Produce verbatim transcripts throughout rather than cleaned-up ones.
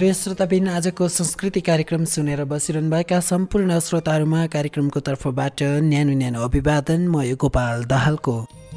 प्रिय श्रोताबिन, आजको संस्कृति कार्यक्रम सुनेर बसिरहनुभएका सम्पूर्ण श्रोताहरूमा कार्यक्रमको तर्फबाट न्यानो न्यानो अभिवादन। म यो गोपाल दाहालको।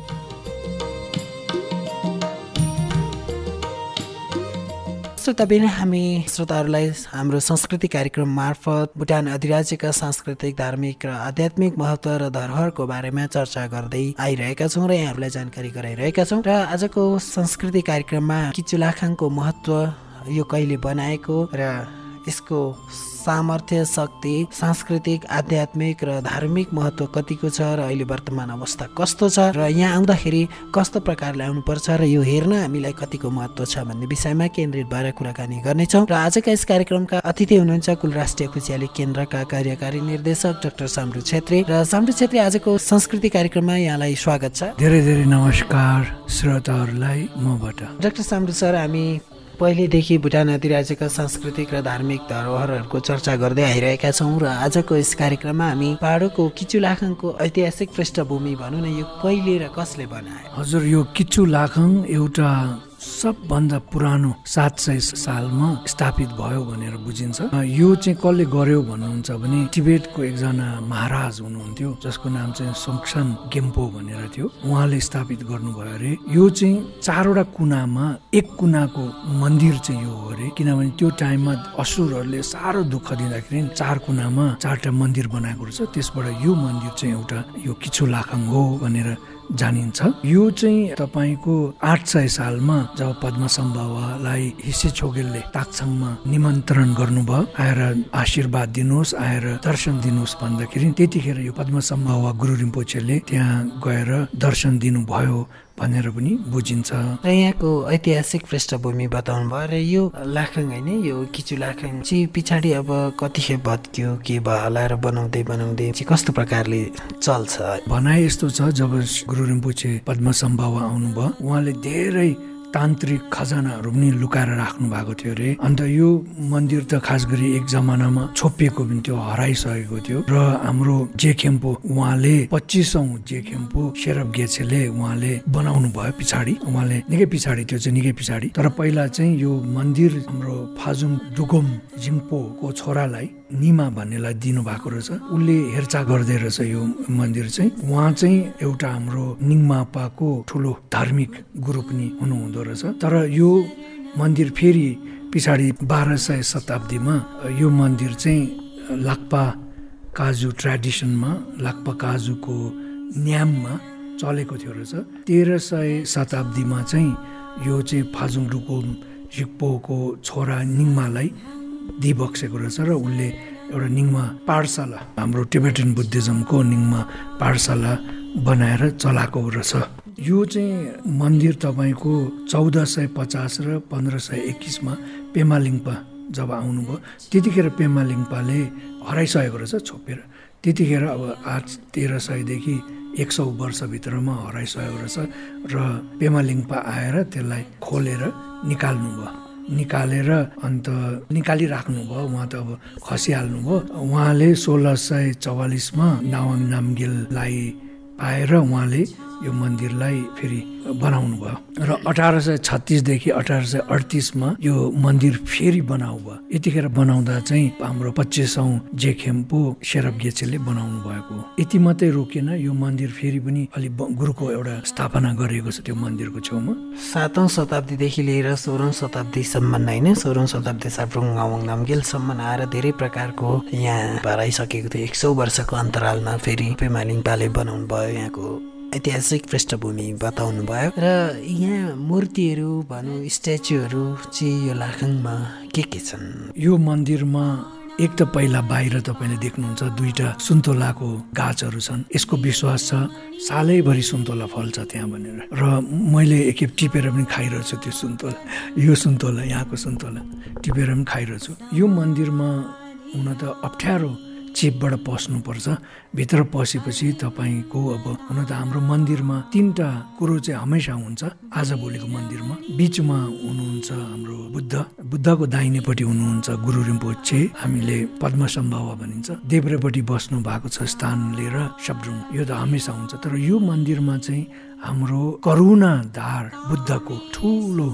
श्रोताबिन, हामी श्रोताहरूलाई हाम्रो संस्कृति कार्यक्रम मार्फत भुटान अधिराज्यका सांस्कृतिक, धार्मिक र आध्यात्मिक महत्त्व र धरोहरको बारेमा चर्चा गर्दै आइरहेका छौँ र यहाँहरूलाई जानकारी गराइरहेका छौँ। र आजको संस्कृति कार्यक्रममा किचु लाखाङको महत्त्व, यो कहिले बनाएको र यसको सामर्थ्य, शक्ति, सांस्कृतिक, आध्यात्मिक र धार्मिक महत्त्व कतिको छ र अहिले वर्तमान अवस्था कस्तो छ र यहाँ आउँदाखेरि कस्तो प्रकारले आउनुपर्छ र यो हेर्न हामीलाई कतिको महत्त्व छ भन्ने विषयमा केन्द्रित भएर कुराकानी गर्नेछौँ। र आजका यस कार्यक्रमका अतिथि हुनुहुन्छ कुल राष्ट्रिय खुसियाली केन्द्रका कार्यकारी निर्देशक डाक्टर साम्डु छेत्री। र साम्डु छेत्री, आजको संस्कृति कार्यक्रममा यहाँलाई स्वागत छ। धेरै धेरै नमस्कार श्रोताहरूलाई मबाट। डाक्टर साम्डु सर, हामी पहिलेदेखि भुटान अधिराज्यका सांस्कृतिक र धार्मिक धरोहरहरूको चर्चा गर्दै आइरहेका छौँ र आजको यस कार्यक्रममा हामी पाहाडको किचु लाखाङको ऐतिहासिक पृष्ठभूमि भनौँ न, यो कहिले र कसले बनायो? हजुर, यो किचु लाखाङ एउटा सबभन्दा पुरानो सात सय सालमा स्थापित भयो भनेर बुझिन्छ। यो चाहिँ कसले गर्यो भन्नुहुन्छ भने टिबेटको एकजना महाराज हुनुहुन्थ्यो, जसको नाम चाहिँ सोङसान गेम्पो भनेर थियो। उहाँले स्थापित गर्नुभयो अरे। यो चाहिँ चारवटा कुनामा एक कुनाको मन्दिर चाहिँ यो हो अरे, किनभने त्यो टाइममा असुरहरूले साह्रो दुःख दिँदाखेरि चार कुनामा चारवटा मन्दिर बनाएको रहेछ। त्यसबाट यो मन्दिर चाहिँ एउटा यो किचु लाखाङ हो भनेर जानिन्छ। यो चाहिँ तपाईँको आठ सय सालमा जब पद्मसम्भवलाई हिसे छोगेलले ताक्छाङमा निमन्त्रण गर्नुभयो, आएर आशीर्वाद दिनुहोस्, आएर दर्शन दिनुहोस् भन्दाखेरि त्यतिखेर यो पद्मसम्भव गुरु रिम्पोछेले त्यहाँ गएर दर्शन दिनुभयो भनेर पनि बुझिन्छ। र यहाँको ऐतिहासिक पृष्ठभूमि बताउनु भयो र यो लाखाङ होइन, यो किचु लाखाङ चाहिँ पछाडि अब कतिखेर भत्कियो के भयो होला र बनाउँदै बनाउँदै चाहिँ कस्तो प्रकारले चल्छ? भनाइ यस्तो छ, जब गुरु रिम्पोछे पद्मसम्भव आउनुभयो, उहाँले धेरै तान्त्रिक खजानाहरू पनि लुकाएर राख्नु भएको थियो अरे। अन्त यो मन्दिर त खास गरी एक जमानामा छोपिएको पनि थियो, हराइसकेको थियो। र हाम्रो जेखेम्पो उहाँले पच्चिसौँ जेखेम्पो शेरब गेछेले उहाँले बनाउनु भयो पछाडि, उहाँले निकै पछाडि, त्यो चाहिँ निकै पछाडि। तर पहिला चाहिँ यो मन्दिर हाम्रो फाजुङ डुगोम जिम्पोको छोरालाई निमा भन्नेलाई दिनुभएको रहेछ। उसले हेरचाह गर्दै रहेछ यो मन्दिर चाहिँ। उहाँ चाहिँ एउटा हाम्रो निङमापाको ठुलो धार्मिक गुरु पनि हुनुहुँदो रहेछ। तर यो मन्दिर फेरि पछाडि बाह्र सय शताब्दीमा यो मन्दिर चाहिँ लाक्पा काजु ट्रेडिसनमा, लाक्पा काजुको न्याममा चलेको थियो रहेछ। तेह्र सय शताब्दीमा चाहिँ यो चाहिँ फाजुङ डुगोम जिम्पोको छोरा निङमालाई दिइबक्सेको रहेछ र उसले एउटा निङमा पाठशाला, हाम्रो टिबेटन बुद्धिज्मको निङमा पाठशाला बनाएर चलाएको रहेछ। यो चाहिँ मन्दिर तपाईँको चौध सय पचास र पन्ध्र सय एक्काइसमा पेमालिङपा जब आउनुभयो, त्यतिखेर पेमालिङपाले हराइसकेको रहेछ छोपेर। त्यतिखेर अब आठ तेह्र सयदेखि एक सौ वर्षभित्रमा हराइसकेको रहेछ र पेमालिङपा आएर त्यसलाई खोलेर निकाल्नु भयो। निकालेर अन्त निकालिराख्नु भयो, उहाँ त अब खसिहाल्नु भयो। उहाँले सोह्र सय चौवालिसमा नावाङ नामगेललाई पाएर उहाँले यो मन्दिरलाई फेरि बनाउनु भयो र अठार सय छत्तिसदेखि अठार सय अडतिसमा यो मन्दिर फेरि बनाउ भयो। यतिखेर बनाउँदा चाहिँ हाम्रो पच्चिसौँ जेखेम्पो शेरब गेछेले बनाउनु भएको। यति मात्रै रोकेन, यो मन्दिर फेरि पनि अलि गुरुको एउटा स्थापना गरिएको छ त्यो मन्दिरको छेउमा। सातौँ शताब्दीदेखि लिएर सोह्रौँ शताब्दीसम्म होइन, सोह्रौँ शताब्दी साप्रुङ नावाङ नामगेलसम्म आएर धेरै प्रकारको यहाँ हराइसकेको थियो। एक सौ वर्षको अन्तरालमा फेरि पेमालिङपाले बनाउनु भयो। यहाँको ऐतिहासिक पृष्ठभूमि बताउनु भयो र यहाँ मूर्तिहरू भनौँ, स्ट्याचुहरू चाहिँ यो लाखाङमा के के छन्? यो मन्दिरमा एक त पहिला बाहिर तपाईँले देख्नुहुन्छ दुईटा सुन्तोलाको गाछहरू छन्। यसको विश्वास छ सालैभरि सुन्तोला फल्छ त्यहाँ भनेर। र मैले एकखेप टिपेर पनि खाइरहेछु त्यो सुन्तोला, यो सुन्तोला, यहाँको सुन्तोला टिपेर पनि खाइरहेछु। यो मन्दिरमा हुन त अप्ठ्यारो चिपबाट पस्नुपर्छ। भित्र पसेपछि तपाईँको अब हुन त हाम्रो मन्दिरमा तिनवटा कुरो चाहिँ हमेसा हुन्छ। आजभोलिको मन्दिरमा बिचमा हुनुहुन्छ हाम्रो बुद्ध, बुद्धको दाहिनेपट्टि हुनुहुन्छ गुरु रिम्पोछे, हामीले पद्मसम्भव भनिन्छ। देब्रेपट्टि बस्नु भएको छ स्थान लिएर शब्रुङ, यो त हमेसा हुन्छ। तर यो मन्दिरमा चाहिँ हाम्रो करुणा धार बुद्धको ठुलो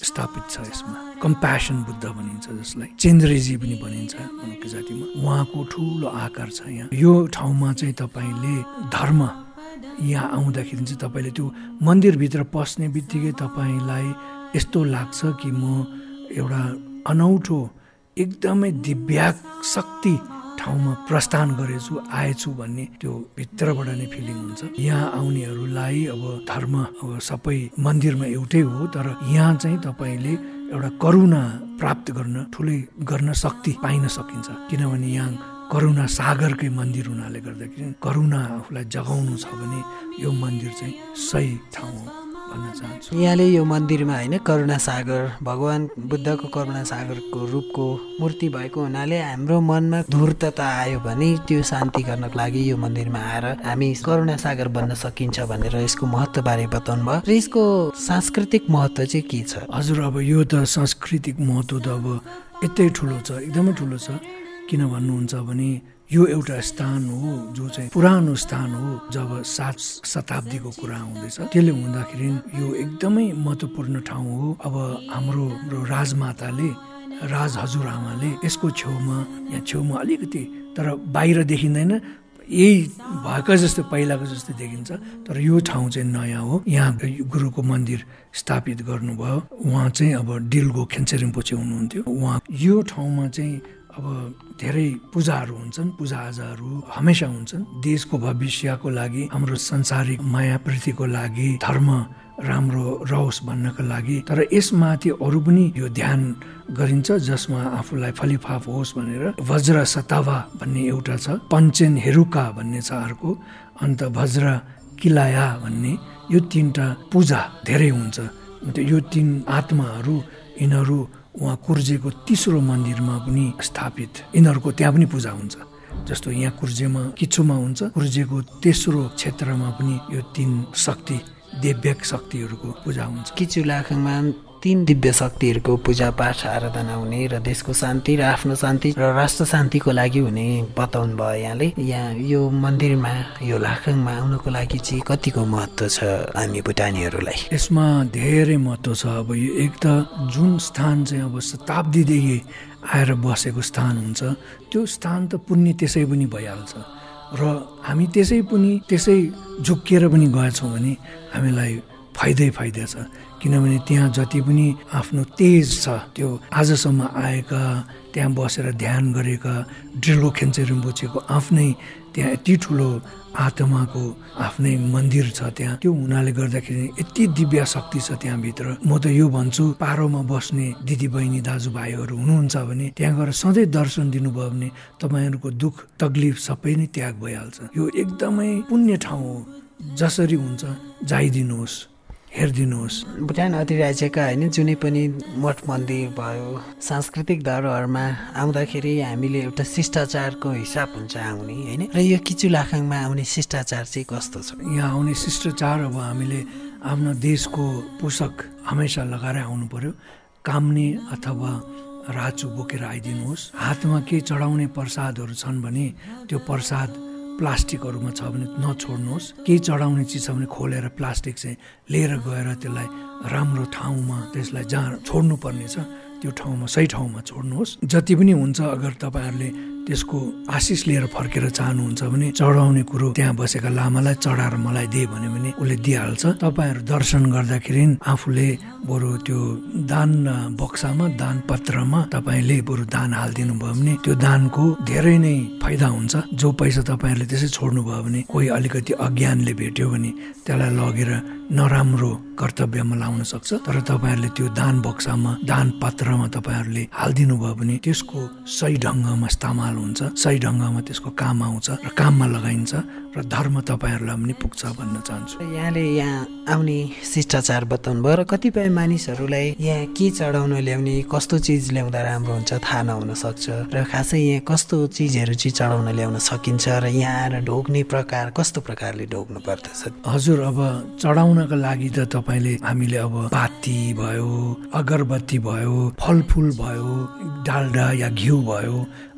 स्थापित छ यसमा। कम्प्यासन बुद्ध भनिन्छ जसलाई, चेन्द्रेजी पनि भनिन्छ मनुष्य जातिमा। उहाँको ठुलो आकार छ यहाँ। यो ठाउँमा चाहिँ तपाईँले धर्म यहाँ आउँदाखेरि चाहिँ तपाईँले त्यो मन्दिरभित्र पस्ने बित्तिकै तपाईँलाई यस्तो लाग्छ कि म एउटा अनौठो एकदमै दिव्याक शक्ति ठाउँमा प्रस्थान गरेछु, आएछु भन्ने त्यो भित्रबाट नै फिलिङ हुन्छ। यहाँ आउनेहरूलाई अब धर्म अब सबै मन्दिरमा एउटै हो, तर यहाँ चाहिँ तपाईँले एउटा करुणा प्राप्त गर्न, ठुलै गर्न शक्ति पाइन सकिन्छ। किनभने यहाँ करुणा सागरकै मन्दिर हुनाले गर्दाखेरि करुणा आफूलाई जगाउनु छ भने यो मन्दिर चाहिँ सही ठाउँ हो भन्न चाहन्छु। यहाँले यो मन्दिरमा होइन करुणा सागर, भगवान बुद्धको करुणा सागरको रूपको मूर्ति भएको हुनाले हाम्रो मनमा धूर्तता आयो भने त्यो शान्ति गर्नको लागि यो मन्दिरमा आएर हामी करुणा सागर बन्न सकिन्छ भनेर यसको महत्त्वबारे बताउनु भयो। र यसको सांस्कृतिक महत्त्व चाहिँ के छ? हजुर, अब यो त सांस्कृतिक महत्त्व त अब यतै ठुलो छ, एकदमै ठुलो छ। किन भन्नुहुन्छ भने यो एउटा स्थान हो जो चाहिँ पुरानो स्थान हो। जब सात शताब्दीको कुरा हुँदैछ, त्यसले हुँदाखेरि यो एकदमै महत्त्वपूर्ण ठाउँ हो। अब हाम्रो राजमाताले, राज हजुरआमाले यसको छेउमा, यहाँ छेउमा अलिकति, तर बाहिर देखिँदैन, यही भएको जस्तो पहिलाको जस्तो देखिन्छ, तर यो ठाउँ चाहिँ नयाँ हो। यहाँ गुरुको मन्दिर स्थापित गर्नुभयो। उहाँ चाहिँ अब डिलगो खेन्से रिम्पोछे हुनुहुन्थ्यो। उहाँ यो ठाउँमा चाहिँ अब धेरै पूजाहरू हुन्छन्, पूजाआजाहरू हमेसा हुन्छन्। देशको भविष्यको लागि, हाम्रो संसारिक माया प्रीतिको लागि, धर्म राम्रो रहोस् भन्नको लागि। तर यसमाथि अरू पनि यो ध्यान गरिन्छ जसमा आफूलाई फलिफाप होस् भनेर। वज्र सतावा भन्ने एउटा छ, पञ्चेन हेरुका भन्ने छ अर्को, अन्त वज्र किलाया भन्ने, यो तीनटा पूजा धेरै हुन्छ। अन्त यो तीन आत्माहरू यिनीहरू उहाँ कुर्जेको तेस्रो मन्दिरमा पनि स्थापित, यिनीहरूको त्यहाँ पनि पूजा हुन्छ। जस्तो यहाँ कुर्जेमा किचुमा हुन्छ, कुर्जेको तेस्रो क्षेत्रमा पनि यो तीन शक्ति, दिव्य शक्तिहरूको पूजा हुन्छ। किचु लाखाङमा तीन दिव्य शक्तिहरूको पूजा पाठ आराधना हुने र देशको शान्ति र आफ्नो शान्ति र राष्ट्र शान्तिको लागि हुने बताउनु भयो यहाँले। यहाँ यो मन्दिरमा, यो लाखाङमा आउनको लागि चाहिँ कतिको महत्त्व छ हामी भुटानीहरूलाई? यसमा धेरै महत्त्व छ। अब यो एक त जुन स्थान चाहिँ अब शताब्दीदेखि आएर बसेको स्थान हुन्छ, त्यो स्थान त पुण्य त्यसै पनि भइहाल्छ। र हामी त्यसै पनि त्यसै झुक्किएर पनि गएछौँ भने हामीलाई फाइदै फाइदा छ। किनभने त्यहाँ जति पनि आफ्नो तेज छ, त्यो आजसम्म आएका, त्यहाँ बसेर ध्यान गरेका ड्रिलो खेन्चे रिम्पोछेको आफ्नै त्यहाँ यति ठुलो आत्माको आफ्नै मन्दिर छ त्यहाँ। त्यो हुनाले गर्दाखेरि यति दिव्य शक्ति छ त्यहाँभित्र। म त यो भन्छु, पारोमा बस्ने दिदी बहिनी दाजुभाइहरू हुनुहुन्छ भने त्यहाँ गएर सधैँ दर्शन दिनुभयो भने तपाईँहरूको दुःख तकलिफ सबै नै त्याग भइहाल्छ। यो एकदमै पुण्य ठाउँ हो। जसरी हुन्छ जाइदिनुहोस्, हेरिदिनुहोस्। भुटान अधिराज्यका होइन जुनै पनि मठ मन्दिर भयो, सांस्कृतिक धरोहरमा आउँदाखेरि हामीले एउटा शिष्टाचारको हिसाब हुन्छ आउने होइन। र यो किचु लाखाङमा आउने शिष्टाचार चाहिँ कस्तो छ? यहाँ आउने शिष्टाचार अब हामीले आफ्नो देशको पोसाक हमेसा लगाएर आउनु पर्यो। काम्ने अथवा राचु बोकेर आइदिनुहोस्। हातमा केही चढाउने प्रसादहरू छन् भने त्यो प्रसाद प्लास्टिकहरूमा छ भने नछोड्नुहोस्। केही चढाउने चिज छ भने खोलेर प्लास्टिक चाहिँ लिएर गएर त्यसलाई राम्रो ठाउँमा, त्यसलाई जहाँ छोड्नु पर्ने छ त्यो ठाउँमा, सही ठाउँमा छोड्नुहोस्। जति पनि हुन्छ, अगर तपाईँहरूले त्यसको आशिष लिएर फर्केर चाहनुहुन्छ भने चढाउने कुरो त्यहाँ बसेका लामालाई चढाएर मलाई दे भन्यो भने उसले दिइहाल्छ। तपाईँहरू दर्शन गर्दाखेरि आफूले बरु त्यो दान बक्सामा, दान पत्रमा तपाईँले बरु दान हालिदिनु भयो भने त्यो दानको धेरै नै फाइदा हुन्छ। जो पैसा तपाईँहरूले त्यसै छोड्नु भयो भने कोही अलिकति अज्ञानले भेट्यो भने त्यसलाई लगेर नराम्रो कर्तव्यमा लाउन सक्छ। तर तपाईँहरूले त्यो दान बक्सामा, दान पत्रमा तपाईँहरूले हालिदिनु भयो भने त्यसको सही ढङ्गमा इस्तेमाल हुन्छ, सही ढङ्गमा त्यसको काम आउँछ र काममा लगाइन्छ र धर्म तपाईँहरूलाई पनि पुग्छ भन्न चाहन्छु। यहाँले यहाँ आउने शिष्टाचार बताउनु भयो र कतिपय मानिसहरूलाई यहाँ के चढाउन ल्याउने, कस्तो चिज ल्याउँदा राम्रो हुन्छ थाहा नहुन सक्छ र खासै यहाँ कस्तो चिजहरू चाहिँ चढाउन ल्याउन सकिन्छ र यहाँ आएर ढोग्ने प्रकार कस्तो प्रकारले ढोग्नु पर्दछ? हजुर, अब चढाउनका लागि त तपाईँले हामीले अब पाती भयो, अगरबत्ती भयो, फलफुल भयो, डाल्डा या घिउ भयो, घिउको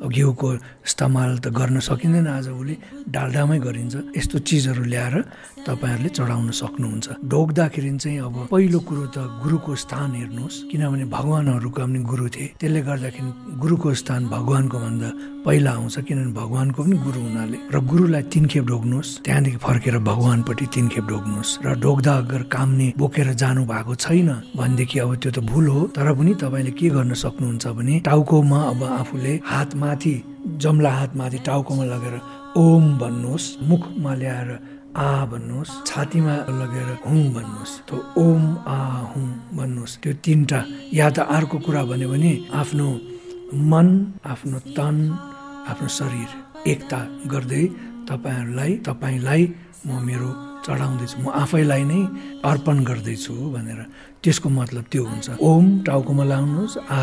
घिउको इस्तेमाल त गर्न सकिँदैन आजभोलि, डाल्डामै गरिन्छ। यस्तो चिजहरू ल्याएर तपाईँहरूले चढाउन सक्नुहुन्छ। ढोग्दाखेरि चाहिँ अब पहिलो कुरो त गुरुको स्थान हेर्नुहोस्, किनभने भगवानहरूको पनि गुरु थिए, त्यसले गर्दाखेरि गुरुको स्थान भगवानको भन्दा पहिला आउँछ, किनभने भगवानको पनि गुरु हुनाले। र गुरुलाई तीन खेप ढोग्नुहोस्, त्यहाँदेखि फर्केर भगवानपट्टि तीन खेप ढोग्नुहोस्। र ढोग्दा अगर कामले बोकेर जानु भएको छैन भनेदेखि अब त्यो त भुल हो। तर पनि तपाईँले के गर्न सक्नुहुन्छ भने टाउकोमा अब आफूले हात माथि, जम्ला हात माथि टाउकोमा लगेर ओम भन्नुहोस्, मुखमा ल्याएर आ भन्नुहोस्, छातीमा लगेर हुँ भन्नुहोस्। त्यो ओम आ हुँ भन्नुहोस्। त्यो तिनवटा, या त अर्को कुरा भन्यो भने आफ्नो मन, आफ्नो तन, आफ्नो शरीर एकता गर्दै तपाईँहरूलाई तपाईँलाई म मेरो चढाउँदैछु, म आफैलाई नै अर्पण गर्दैछु भनेर, त्यसको मतलब त्यो हुन्छ। ओम टाउकोमा लाउनुहोस्, आ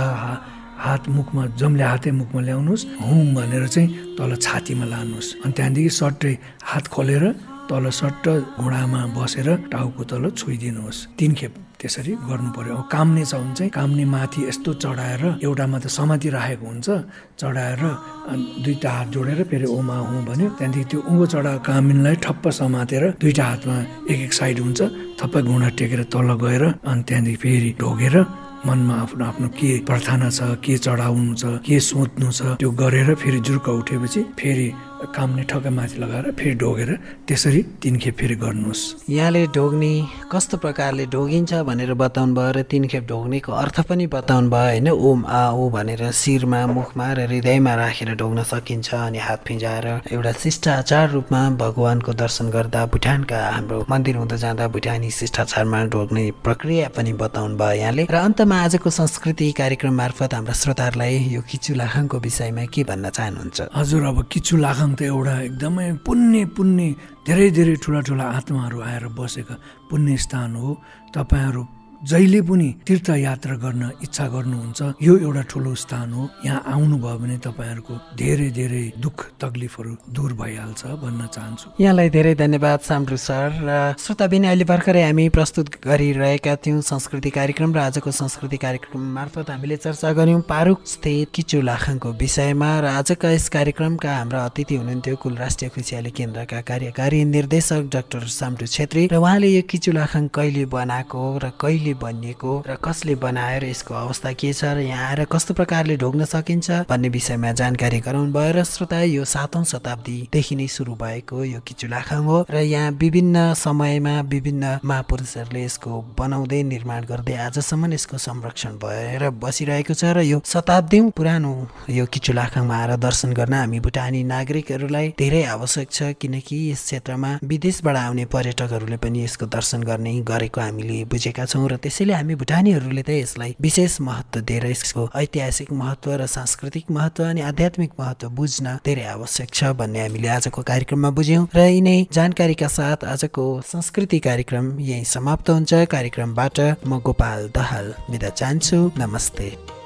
हात मुखमा, जम्ले हातै मुखमा ल्याउनुहोस्, हुँ भनेर चाहिँ तल छातीमा लानुहोस्। अनि त्यहाँदेखि सट्टै हात खोलेर तल सट्ट घुँडामा बसेर टाउको तल छोइदिनुहोस्। तीन खेप त्यसरी गर्नु पर्यो। अब काम्ने छ भने चाहिँ काम्ने माथि यस्तो चढाएर, एउटामा त समाति राखेको हुन्छ, चढाएर दुईटा हात जोडेर फेरि ओमा हुँ भन्यो, त्यहाँदेखि त्यो उँभो चढाएको कामिनलाई ठप्प समातेर दुईटा हातमा एक एक साइड हुन्छ, थप्प घुँडा टेकेर तल गएर अनि त्यहाँदेखि फेरि ढोगेर मनमा आफ्नो आफ्नो के प्रार्थना छ, के चढाउनु छ, के सोच्नु छ, त्यो गरेर फेरि जुर्क उठेपछि फेरि कामले ठक्कै माथि लगाएर फेरि ढोगेर त्यसरी तीन खेप फेरि गर्नुहोस्। यहाँले ढोग्ने कस्तो प्रकारले ढोगिन्छ भनेर बताउनु भयो र तीन खेप ढोग्नेको अर्थ पनि बताउनु भयो होइन। ओम आ ओ भनेर शिरमा, मुखमा र हृदयमा राखेर ढोग्न सकिन्छ। अनि हात फिजाएर एउटा शिष्टाचार रूपमा भगवानको दर्शन गर्दा, भुटानका हाम्रो मन्दिर हुँदा जाँदा भुटानी शिष्टाचारमा ढोग्ने प्रक्रिया पनि बताउनु भयो यहाँले। र अन्तमा आजको संस्कृति कार्यक्रम मार्फत हाम्रा श्रोताहरूलाई यो किचु लाखाङको विषयमा के भन्न चाहनुहुन्छ? हजुर, अब किचु लाखाङ त एउटा एकदमै पुण्य पुण्य धेरै धेरै ठुला ठुला आत्माहरू आएर बसेका पुण्य स्थान हो। तपाईँहरू जहिले पनि तीर्थयात्रा गर्न इच्छा गर्नुहुन्छ, यो एउटा ठुलो स्थान हो। यहाँ आउनुभयो भने तपाईँहरूको धेरै धेरै दुःख तकलिफहरू दूर भइहाल्छ भन्न चाहन्छु। यहाँलाई धेरै धन्यवाद साम्ड्रु सर। र श्रोताबिन, अहिले भर्खरै हामी प्रस्तुत गरिरहेका थियौँ संस्कृति कार्यक्रम, र आजको संस्कृति कार्यक्रम मार्फत हामीले चर्चा गऱ्यौँ पारुक स्थित किचु लाखाङको विषयमा। र आजका यस कार्यक्रमका हाम्रा अतिथि हुनुहुन्थ्यो कुल राष्ट्रिय खुसियाली केन्द्रका कार्यकारी निर्देशक डाक्टर साम्ड्रु छेत्री। र उहाँले यो किचु लाखाङ कहिले बनाएको र कहिले बनिएको र कसले बनाएर यसको अवस्था के छ र यहाँ आएर कस्तो प्रकारले ढोग्न सकिन्छ भन्ने विषयमा जानकारी गराउनु भयो। र श्रोता, यो सातौं शताब्दीदेखि नै सुरु भएको यो किचु लाखाङ हो र यहाँ विभिन्न समयमा विभिन्न महापुरुषहरूले यसको बनाउँदै निर्माण गर्दै आजसम्म यसको संरक्षण भएर बसिरहेको छ। र यो शताब्दीौं पुरानो यो किचु लाखाङमा आएर दर्शन गर्न हामी भुटानी नागरिकहरूलाई धेरै आवश्यक छ, किनकि यस क्षेत्रमा विदेशबाट आउने पर्यटकहरूले पनि यसको दर्शन गर्ने गरेको हामीले बुझेका छौँ। र त्यसैले हामी भुटानीहरूले त यसलाई विशेष महत्त्व दिएर यसको ऐतिहासिक महत्त्व र सांस्कृतिक महत्त्व अनि आध्यात्मिक महत्त्व बुझ्न धेरै आवश्यक छ भन्ने हामीले आजको कार्यक्रममा बुझ्यौँ। र यिनै जानकारीका साथ आजको संस्कृति कार्यक्रम यही समाप्त हुन्छ। कार्यक्रमबाट म गोपाल दाहाल बिदा चाहन्छु। नमस्ते।